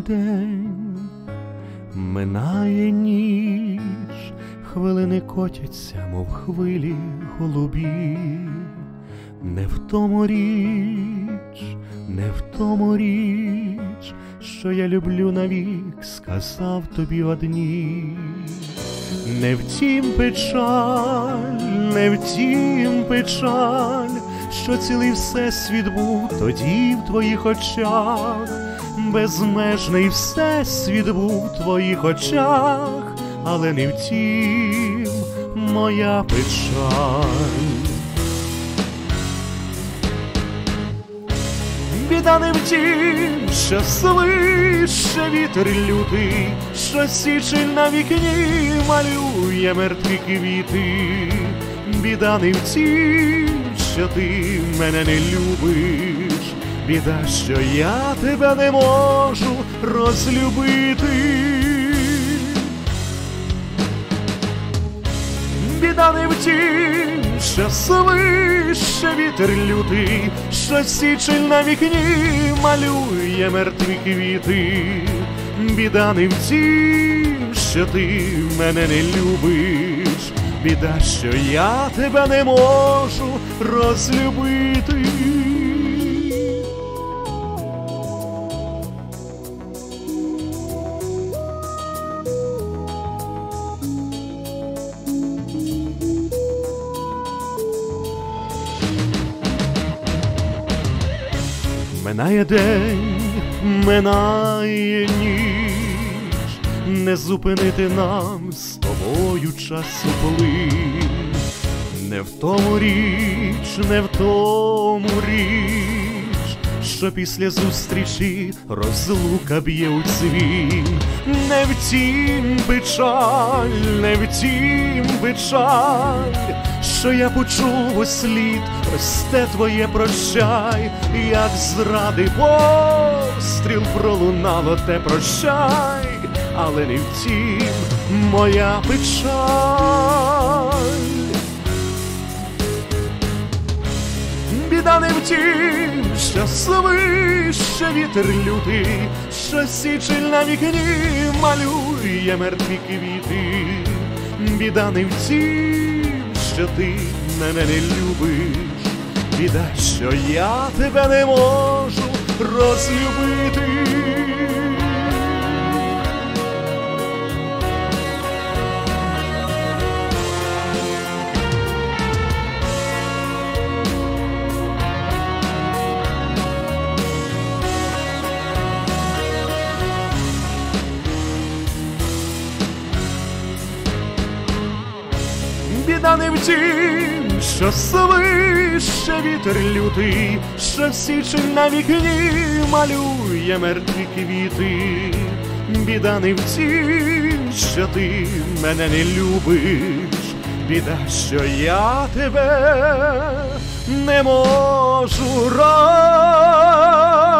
день, минає ніч, хвилини котяться, мов хвилі голубі. Не в тому річ, не в тому річ, що я люблю навік, сказав тобі одній. Не втім печаль, не втім печаль, що цілий всесвіт був тоді в твоїх очах. Безмежний всесвіт був в твоїх очах, але не втім моя печаль. Біда не втім, що свише вітер лютий, що січень на вікні малює мертві квіти. Біда не втім, що ти мене не любиш, біда, що я тебе не можу розлюбити. Біда не втім, що свише вітер лютий, що січень на вікні малює мертві квіти. Біда не втім, що ти мене не любиш, біда, що я тебе не можу розлюбити. Минає день, минає ніч, не зупинити нам з тобою часу плин. Не в тому річ, не в тому річ, що після зустрічі розлука б'є у дзвін. Не втім печаль, не втім печаль, що я почув услід просте твоє прощай, як зради постріл пролунало те прощай, але не втім моя печаль. Біда не втім, що свише вітер лютий, що січень на вікні малює мертві квіти. Біда не втім, що ти мене не любиш, біда, що я тебе не можу розлюбити. Біда не втім, що свише вітер лютий, що січень на вікні малює мертві квіти. Біда не втім, що ти мене не любиш, біда, що я тебе не можу розлюбити.